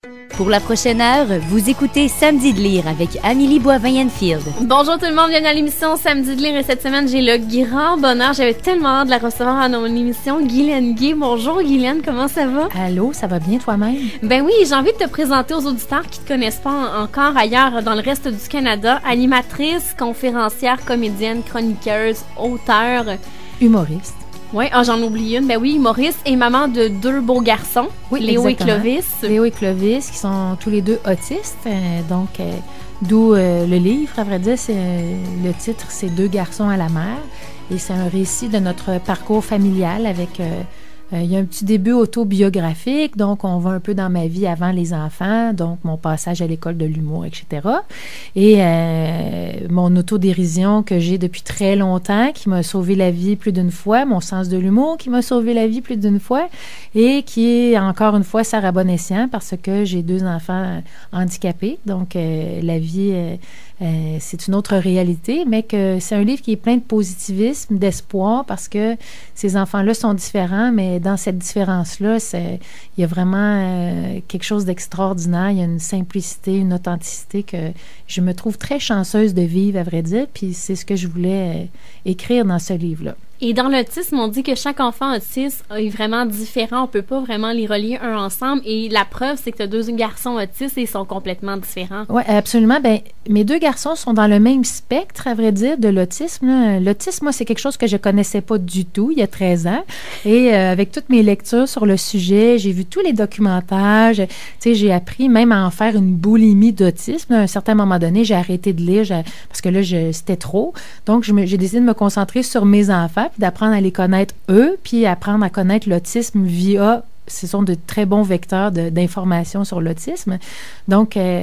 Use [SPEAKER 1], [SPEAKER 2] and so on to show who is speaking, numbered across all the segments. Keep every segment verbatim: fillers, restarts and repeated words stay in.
[SPEAKER 1] Pour la prochaine heure, vous écoutez Samedi de lire avec Amélie Boivin-Enfield.
[SPEAKER 2] Bonjour tout le monde, bienvenue à l'émission Samedi de lire et cette semaine, j'ai le grand bonheur, j'avais tellement hâte de la recevoir à mon émission, Guylaine Gay. Bonjour Guylaine, comment ça va?
[SPEAKER 3] Allô, ça va bien toi-même?
[SPEAKER 2] Ben oui, j'ai envie de te présenter aux auditeurs qui ne te connaissent pas encore ailleurs dans le reste du Canada. Animatrice, conférencière, comédienne, chroniqueuse, auteure.
[SPEAKER 3] Humoriste.
[SPEAKER 2] Oui, ah, j'en oublie une. Ben oui, humoriste et maman de deux beaux garçons,
[SPEAKER 3] oui,
[SPEAKER 2] Léo
[SPEAKER 3] exactement.
[SPEAKER 2] et Clovis.
[SPEAKER 3] Léo et Clovis, qui sont tous les deux autistes. Euh, donc, euh, d'où euh, le livre, à vrai dire, c'est, euh, le titre, c'est Deux garçons à la mer. Et c'est un récit de notre parcours familial avec... Euh, Euh, il y a un petit début autobiographique, donc on va un peu dans ma vie avant les enfants, donc mon passage à l'école de l'humour, et cetera. Et euh, mon autodérision que j'ai depuis très longtemps, qui m'a sauvé la vie plus d'une fois, mon sens de l'humour qui m'a sauvé la vie plus d'une fois, et qui est encore une fois Sarah bon escient parce que j'ai deux enfants handicapés, donc euh, la vie... Euh, Euh, c'est une autre réalité, mais que c'est un livre qui est plein de positivisme, d'espoir, parce que ces enfants-là sont différents, mais dans cette différence-là, c'est, il y a vraiment euh, quelque chose d'extraordinaire. Il y a une simplicité, une authenticité que je me trouve très chanceuse de vivre, à vrai dire, puis c'est ce que je voulais euh, écrire dans ce livre-là.
[SPEAKER 2] Et dans l'autisme, on dit que chaque enfant autiste est vraiment différent. On peut pas vraiment les relier un ensemble. Et la preuve, c'est que tu as deux garçons autistes et ils sont complètement différents.
[SPEAKER 3] Oui, absolument. Ben, mes deux garçons sont dans le même spectre, à vrai dire, de l'autisme. Là. L'autisme, moi, c'est quelque chose que je connaissais pas du tout il y a treize ans. Et euh, avec toutes mes lectures sur le sujet, j'ai vu tous les documentaires. Tu sais, j'ai appris même à en faire une boulimie d'autisme. À un certain moment donné, j'ai arrêté de lire parce que là, je, c'était trop. Donc, je me, j'ai décidé de me concentrer sur mes enfants, puis d'apprendre à les connaître eux, puis apprendre à connaître l'autisme via... Ce sont de très bons vecteurs de, d'information sur l'autisme. Donc, euh,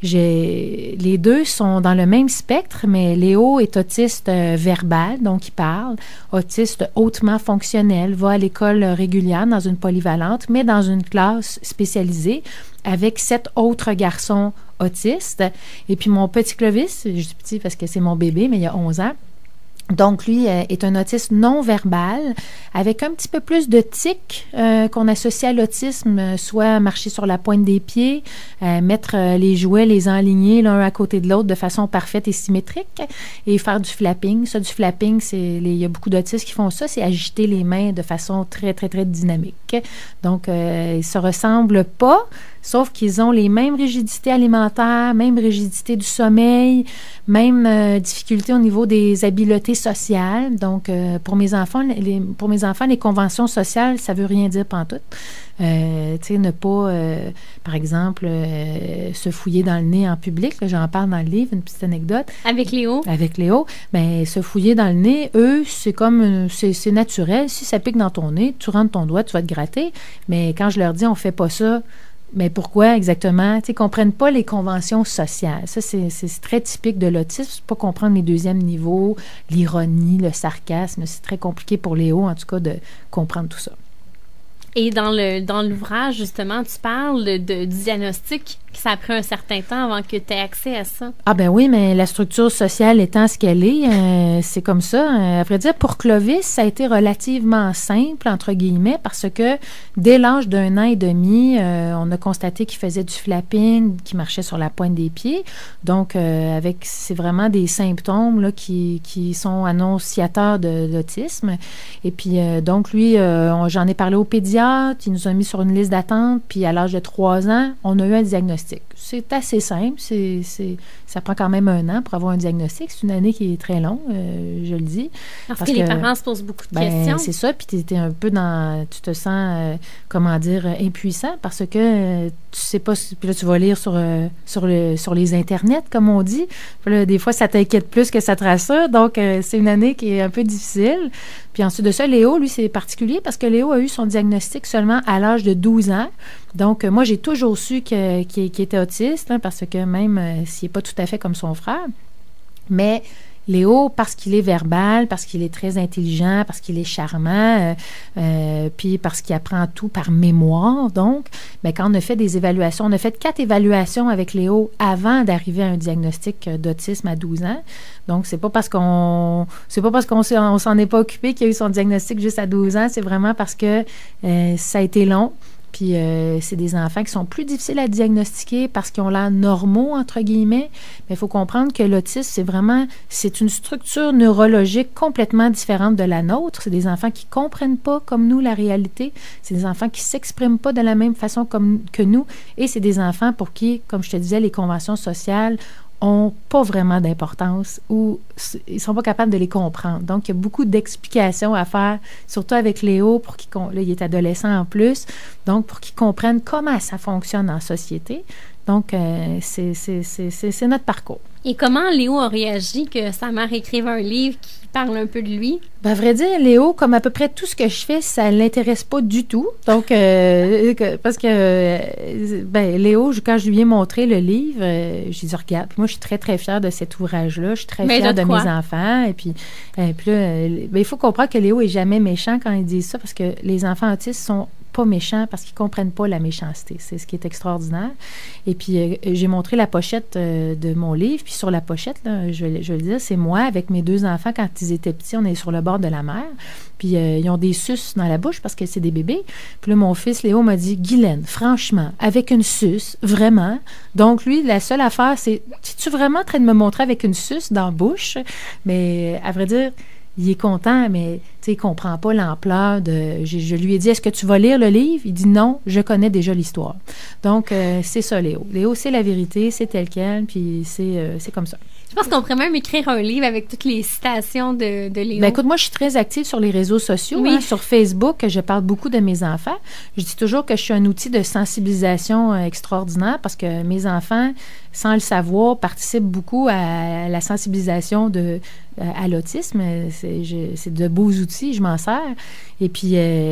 [SPEAKER 3] j'ai, les deux sont dans le même spectre, mais Léo est autiste euh, verbal, donc il parle, autiste hautement fonctionnel, va à l'école régulière dans une polyvalente, mais dans une classe spécialisée avec sept autres garçons autistes. Et puis, mon petit Clovis, je dis petit parce que c'est mon bébé, mais il y a onze ans, donc, lui euh, est un autiste non-verbal avec un petit peu plus de tics euh, qu'on associe à l'autisme, euh, soit marcher sur la pointe des pieds, euh, mettre euh, les jouets, les enligner l'un à côté de l'autre de façon parfaite et symétrique et faire du flapping. Ça, du flapping, c'est les, il y a beaucoup d'autistes qui font ça, c'est agiter les mains de façon très, très, très dynamique. Donc, euh, ils ne se ressemblent pas, sauf qu'ils ont les mêmes rigidités alimentaires, même rigidité du sommeil, même euh, difficulté au niveau des habiletés sociales. Donc, euh, pour mes enfants, les, pour mes enfants, les conventions sociales, ça veut rien dire pantoute. Euh, tu sais, ne pas, euh, par exemple, euh, se fouiller dans le nez en public. Là, j'en parle dans le livre, une petite anecdote.
[SPEAKER 2] Avec Léo.
[SPEAKER 3] Avec Léo. Bien, se fouiller dans le nez, eux, c'est comme, c'est, c'est naturel. Si ça pique dans ton nez, tu rentres ton doigt, tu vas te gratter. Mais quand je leur dis, on fait pas ça, mais pourquoi exactement? Tu sais, ils ne comprennent pas les conventions sociales. Ça, c'est, c'est très typique de l'autisme. C'est pas comprendre les deuxièmes niveaux, l'ironie, le sarcasme. C'est très compliqué pour Léo, en tout cas, de comprendre tout ça.
[SPEAKER 2] Et dans le dans l'ouvrage, justement, tu parles de, de diagnostic, que ça a pris un certain temps avant que tu aies accès à ça.
[SPEAKER 3] Ah ben oui, mais la structure sociale étant ce qu'elle est, euh, c'est comme ça. Euh, à vrai dire, pour Clovis, ça a été relativement simple, entre guillemets, parce que dès l'âge d'un an et demi, euh, on a constaté qu'il faisait du flapping, qu'il marchait sur la pointe des pieds. Donc, euh, avec c'est vraiment des symptômes là, qui, qui sont annonciateurs de, de l'autisme. Et puis, euh, donc, lui, euh, on, j'en ai parlé au pédiatre. Il nous a mis sur une liste d'attente, puis à l'âge de trois ans, on a eu un diagnostic. C'est assez simple, c'est, c'est, ça prend quand même un an pour avoir un diagnostic. C'est une année qui est très longue, euh, je le dis.
[SPEAKER 2] Parce, parce que, que les parents se posent beaucoup de
[SPEAKER 3] ben,
[SPEAKER 2] questions.
[SPEAKER 3] C'est ça, puis tu es un peu dans... Tu te sens, euh, comment dire, impuissant, parce que euh, tu sais pas... Puis là, tu vas lire sur, euh, sur, le, sur les internets, comme on dit. Puis là, des fois, ça t'inquiète plus que ça te rassure. Donc, euh, c'est une année qui est un peu difficile. Puis ensuite de ça, Léo, lui, c'est particulier parce que Léo a eu son diagnostic seulement à l'âge de douze ans. Donc, euh, moi, j'ai toujours su que, qu'il, qu'il était autiste, hein, parce que même euh, s'il n'est pas tout à fait comme son frère, mais Léo, parce qu'il est verbal, parce qu'il est très intelligent, parce qu'il est charmant, euh, euh, puis parce qu'il apprend tout par mémoire, donc, bien, quand on a fait des évaluations, on a fait quatre évaluations avec Léo avant d'arriver à un diagnostic d'autisme à douze ans. Donc, c'est pas parce qu'on c'est pas parce qu'on s'est, on s'en est pas occupé qu'il y a eu son diagnostic juste à douze ans, c'est vraiment parce que euh, ça a été long. Puis euh, c'est des enfants qui sont plus difficiles à diagnostiquer parce qu'ils ont l'air normaux, entre guillemets. Mais il faut comprendre que l'autisme, c'est vraiment, c'est une structure neurologique complètement différente de la nôtre. C'est des enfants qui comprennent pas comme nous la réalité. C'est des enfants qui s'expriment pas de la même façon comme, que nous. Et c'est des enfants pour qui, comme je te disais, les conventions sociales ont pas vraiment d'importance ou ils sont pas capables de les comprendre. Donc, il y a beaucoup d'explications à faire, surtout avec Léo, pour qu'il, là, il est adolescent en plus, donc pour qu'il comprenne comment ça fonctionne en société. Donc, euh, c'est, c'est, c'est, c'est, c'est notre parcours.
[SPEAKER 2] Et comment Léo a réagi que sa mère écrive un livre qui parle un peu de lui?
[SPEAKER 3] Ben, à vrai dire, Léo, comme à peu près tout ce que je fais, ça ne l'intéresse pas du tout. Donc, euh, parce que, euh, ben, Léo, quand je lui ai montré le livre, euh, j'ai dit, regarde, puis moi, je suis très, très fière de cet ouvrage-là. Je suis très
[SPEAKER 2] Mais
[SPEAKER 3] fière
[SPEAKER 2] de
[SPEAKER 3] de
[SPEAKER 2] quoi?
[SPEAKER 3] mes enfants. Et puis, euh, puis là, euh, ben, il faut comprendre que Léo est jamais méchant quand il dit ça, parce que les enfants autistes sont pas méchants parce qu'ils comprennent pas la méchanceté. C'est ce qui est extraordinaire. Et puis, euh, j'ai montré la pochette euh, de mon livre. Puis sur la pochette, là, je, vais, je vais le dire, c'est moi avec mes deux enfants quand ils étaient petits. On est sur le bord de la mer. Puis, euh, ils ont des suces dans la bouche parce que c'est des bébés. Puis là, mon fils Léo m'a dit, Guylaine, franchement, avec une suce, vraiment. Donc, lui, la seule affaire, c'est, es-tu vraiment en train de me montrer avec une suce dans la bouche? Mais, à vrai dire, il est content, mais tu sais, il ne comprend pas l'ampleur de... Je, je lui ai dit, est-ce que tu vas lire le livre? Il dit non, je connais déjà l'histoire. Donc, euh, c'est ça, Léo. Léo, c'est la vérité, c'est tel quel, puis c'est, euh, c'est comme ça.
[SPEAKER 2] Je pense qu'on pourrait même écrire un livre avec toutes les citations de, de Léo.
[SPEAKER 3] Ben écoute, moi, je suis très active sur les réseaux sociaux.
[SPEAKER 2] Oui.
[SPEAKER 3] Hein, sur Facebook, je parle beaucoup de mes enfants. Je dis toujours que je suis un outil de sensibilisation euh, extraordinaire parce que mes enfants, sans le savoir, participent beaucoup à la sensibilisation de, à l'autisme. C'est, je, c'est de beaux outils, je m'en sers. Et puis,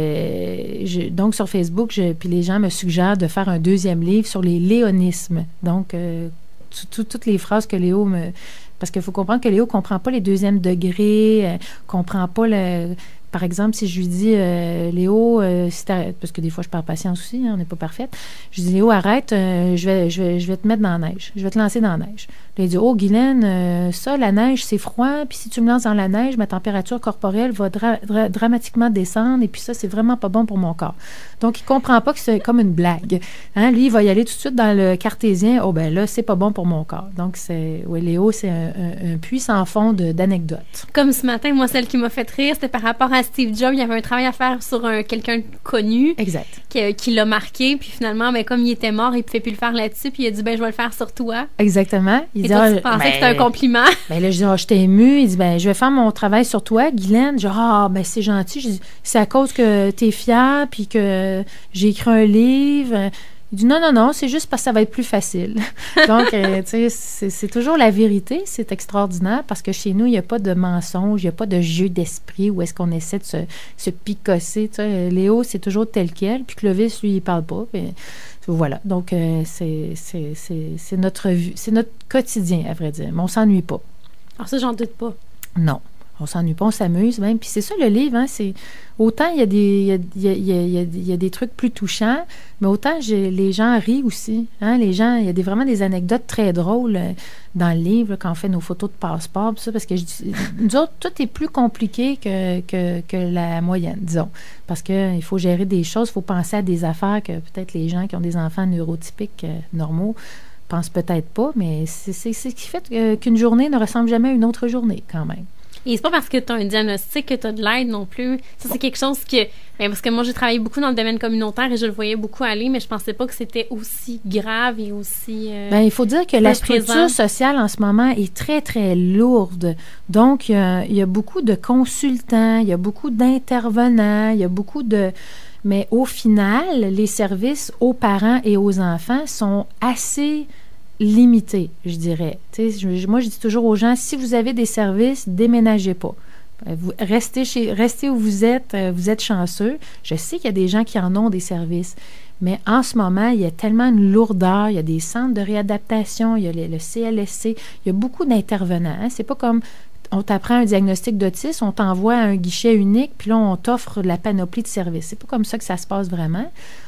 [SPEAKER 3] euh, je, donc, sur Facebook, je, puis les gens me suggèrent de faire un deuxième livre sur les léonismes. Donc, euh, tout, tout, toutes les phrases que Léo me... Parce qu'il faut comprendre que Léo ne comprend pas les deuxièmes degrés, ne euh, comprend pas le... Par exemple, si je lui dis, euh, Léo, euh, si parce que des fois, je perds patience aussi, hein, on n'est pas parfaite. Je dis, Léo, arrête, euh, je, vais, je, vais, je vais te mettre dans la neige. Je vais te lancer dans la neige. Là, il dit, oh, Guylaine, euh, ça, la neige, c'est froid. Puis si tu me lances dans la neige, ma température corporelle va dra- dra- dramatiquement descendre. Et puis ça, c'est vraiment pas bon pour mon corps. Donc, il comprend pas que c'est comme une blague. Hein? Lui, il va y aller tout de suite dans le cartésien. Oh, ben là, c'est pas bon pour mon corps. Donc, c'est, oui, Léo, c'est un, un, un puits sans fond de, d'anecdotes.
[SPEAKER 2] Comme ce matin, moi, celle qui m'a fait rire, c'était par rapport à Steve Jobs. Il y avait un travail à faire sur un, quelqu'un de connu.
[SPEAKER 3] Exact.
[SPEAKER 2] Qui, qui l'a marqué. Puis finalement, ben, comme il était mort, il ne pouvait plus le faire là-dessus. Puis il a dit, ben, je vais le faire sur toi.
[SPEAKER 3] Exactement. Il
[SPEAKER 2] Et
[SPEAKER 3] dit,
[SPEAKER 2] toi,
[SPEAKER 3] ah,
[SPEAKER 2] tu pensais
[SPEAKER 3] ben,
[SPEAKER 2] que c'était un compliment?
[SPEAKER 3] Ben là, je dis, ah, je t'ai émue. Il dit, ben, je vais faire mon travail sur toi, Guylaine. Je dis, ah, ben, c'est gentil. Je dis, c'est à cause que t'es fière, puis que j'ai écrit un livre. Il dit, non, non, non, c'est juste parce que ça va être plus facile. Donc, euh, tu sais, c'est, c'est toujours la vérité. C'est extraordinaire parce que chez nous, il n'y a pas de mensonge, il n'y a pas de jeu d'esprit où est-ce qu'on essaie de se, se picosser. Tu sais, Léo, c'est toujours tel quel. Puis Clovis, lui, il parle pas. Puis, voilà. Donc, euh, c'est, c'est, c'est, c'est, notre, c'est notre quotidien, à vrai dire. Mais on s'ennuie pas.
[SPEAKER 2] Alors ça, j'en doute pas.
[SPEAKER 3] Non. On s'ennuie pas, on s'amuse même. Puis c'est ça, le livre, hein, c'est... Autant il y a des, il y a, il y a, il y a, il y a des trucs plus touchants, mais autant j'ai, les gens rient aussi. Hein, les gens, il y a des, vraiment des anecdotes très drôles euh, dans le livre, là, quand on fait nos photos de passeport, ça, parce que je dis, nous autres, tout est plus compliqué que, que, que la moyenne, disons. Parce qu'il faut gérer des choses, il faut penser à des affaires que peut-être les gens qui ont des enfants neurotypiques euh, normaux pensent peut-être pas, mais c'est, c'est, c'est ce qui fait que, qu'une journée ne ressemble jamais à une autre journée, quand même.
[SPEAKER 2] Et c'est pas parce que tu as un diagnostic que tu as de l'aide non plus. Ça, c'est quelque chose que... Ben, parce que moi, j'ai travaillé beaucoup dans le domaine communautaire et je le voyais beaucoup aller, mais je pensais pas que c'était aussi grave et aussi... Euh,
[SPEAKER 3] ben, il faut dire que la structure
[SPEAKER 2] présent.
[SPEAKER 3] sociale en ce moment est très, très lourde. Donc, il y a, il y a beaucoup de consultants, il y a beaucoup d'intervenants, il y a beaucoup de... Mais au final, les services aux parents et aux enfants sont assez... limité, je dirais. Tu sais, je, moi, je dis toujours aux gens, si vous avez des services, déménagez pas. Vous restez, chez, restez où vous êtes, vous êtes chanceux. Je sais qu'il y a des gens qui en ont des services, mais en ce moment, il y a tellement une lourdeur, il y a des centres de réadaptation, il y a le, le C L S C, il y a beaucoup d'intervenants. Hein. C'est pas comme on t'apprend un diagnostic d'autisme, on t'envoie à un guichet unique, puis là, on t'offre la panoplie de services. C'est pas comme ça que ça se passe vraiment.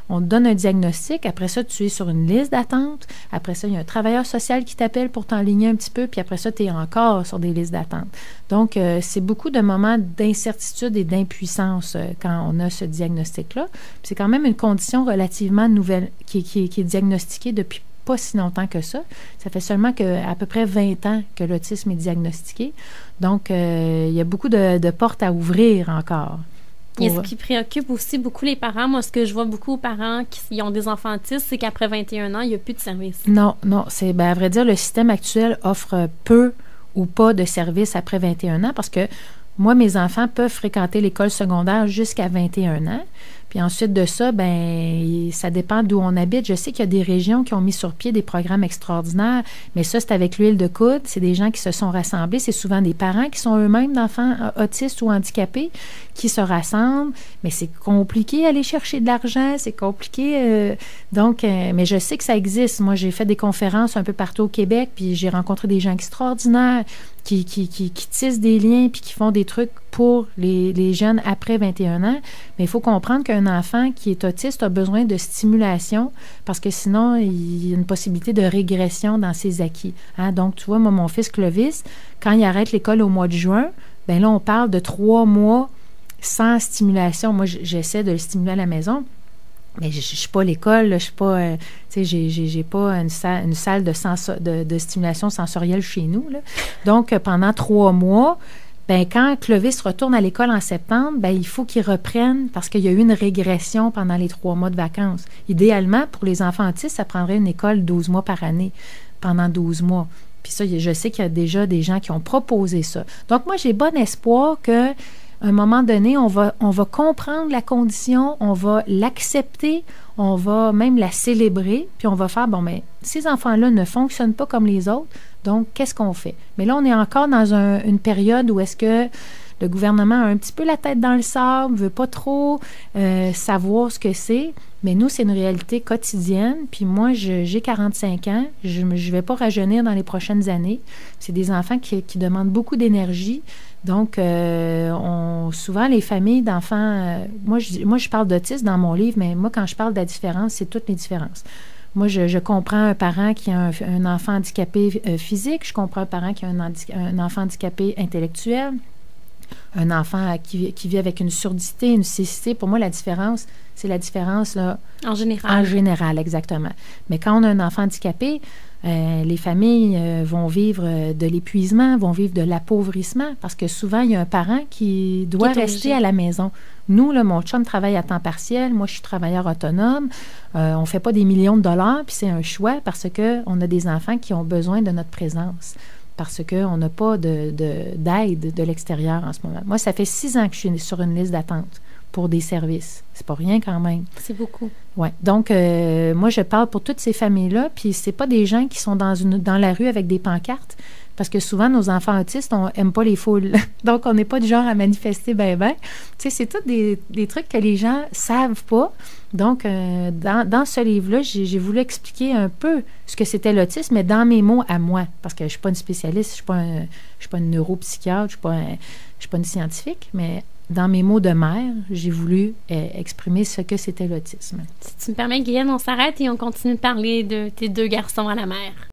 [SPEAKER 3] On te donne un diagnostic. Après ça, tu es sur une liste d'attente. Après ça, il y a un travailleur social qui t'appelle pour t'enligner un petit peu. Puis après ça, tu es encore sur des listes d'attente. Donc, euh, c'est beaucoup de moments d'incertitude et d'impuissance euh, quand on a ce diagnostic-là. Puis c'est quand même une condition relativement nouvelle qui, qui, qui est diagnostiquée depuis pas si longtemps que ça. Ça fait seulement que, à peu près vingt ans que l'autisme est diagnostiqué. Donc, euh, il y a beaucoup de, de portes à ouvrir encore.
[SPEAKER 2] Et ce qui préoccupe aussi beaucoup les parents, moi, ce que je vois beaucoup aux parents qui ont des enfants autistes, c'est qu'après vingt et un ans, il n'y a plus de service.
[SPEAKER 3] Non, non. C'est, ben, à vrai dire, le système actuel offre peu ou pas de services après vingt et un ans parce que moi, mes enfants peuvent fréquenter l'école secondaire jusqu'à vingt et un ans. Puis ensuite de ça, ben ça dépend d'où on habite. Je sais qu'il y a des régions qui ont mis sur pied des programmes extraordinaires, mais ça, c'est avec l'huile de coude. C'est des gens qui se sont rassemblés. C'est souvent des parents qui sont eux-mêmes d'enfants autistes ou handicapés qui se rassemblent. Mais c'est compliqué aller chercher de l'argent. C'est compliqué. Euh, donc, euh, mais je sais que ça existe. Moi, j'ai fait des conférences un peu partout au Québec, puis j'ai rencontré des gens extraordinaires qui, qui, qui, qui tissent des liens puis qui font des trucs pour les, les jeunes après vingt et un ans. Mais il faut comprendre qu'un enfant qui est autiste a besoin de stimulation parce que sinon, il y a une possibilité de régression dans ses acquis. Hein? Donc, tu vois, moi, mon fils Clovis, quand il arrête l'école au mois de juin, bien là, on parle de trois mois sans stimulation. Moi, j'essaie de le stimuler à la maison. Mais je ne suis pas à l'école, je suis pas, euh, tu sais, j'ai, j'ai, j'ai pas une salle, une salle de, sensor, de, de stimulation sensorielle chez nous, là. Donc, euh, pendant trois mois, ben quand Clovis retourne à l'école en septembre, ben il faut qu'il reprenne parce qu'il y a eu une régression pendant les trois mois de vacances. Idéalement, pour les enfants autistes, ça prendrait une école douze mois par année, pendant douze mois. Puis ça, je sais qu'il y a déjà des gens qui ont proposé ça. Donc, moi, j'ai bon espoir que à un moment donné, on va, on va comprendre la condition, on va l'accepter, on va même la célébrer, puis on va faire, bon, mais ces enfants-là ne fonctionnent pas comme les autres, donc qu'est-ce qu'on fait? Mais là, on est encore dans un, une période où est-ce que le gouvernement a un petit peu la tête dans le sable, ne veut pas trop euh, savoir ce que c'est, mais nous, c'est une réalité quotidienne, puis moi, je, j'ai quarante-cinq ans, je ne vais pas rajeunir dans les prochaines années. C'est des enfants qui, qui demandent beaucoup d'énergie. Donc, euh, on, souvent, les familles d'enfants... Euh, moi, je, moi, je parle d'autisme dans mon livre, mais moi, quand je parle de la différence, c'est toutes les différences. Moi, je, je comprends un parent qui a un, un enfant handicapé euh, physique, je comprends un parent qui a un, handi- un enfant handicapé intellectuel, un enfant qui, qui vit avec une surdité, une cécité. Pour moi, la différence, c'est la différence, là...
[SPEAKER 2] En général.
[SPEAKER 3] En général, exactement. Mais quand on a un enfant handicapé, euh, les familles euh, vont vivre de l'épuisement, vont vivre de l'appauvrissement, parce que souvent, il y a un parent qui doit qui rester à la maison. Nous, là, mon chum travaille à temps partiel, moi, je suis travailleur autonome. Euh, on ne fait pas des millions de dollars, puis c'est un choix parce qu'on a des enfants qui ont besoin de notre présence. Parce qu'on n'a pas de, de, d'aide de l'extérieur en ce moment. Moi, ça fait six ans que je suis sur une liste d'attente pour des services. C'est pas rien quand même.
[SPEAKER 2] C'est beaucoup.
[SPEAKER 3] Oui. Donc, euh, moi, je parle pour toutes ces familles-là, puis c'est pas des gens qui sont dans, une, dans la rue avec des pancartes, parce que souvent, nos enfants autistes, on n'aime pas les foules. Donc, on n'est pas du genre à manifester ben ben. Tu sais, c'est tous des, des trucs que les gens savent pas. Donc, euh, dans, dans ce livre-là, j'ai, j'ai voulu expliquer un peu ce que c'était l'autisme, mais dans mes mots à moi, parce que je ne suis pas une spécialiste, je ne suis pas, un, je suis pas une neuropsychiatre, je ne suis pas, un, je suis pas une scientifique, mais dans mes mots de mère, j'ai voulu euh, exprimer ce que c'était l'autisme.
[SPEAKER 2] Si tu me permets, Guylaine, on s'arrête et on continue de parler de tes deux garçons à la mer.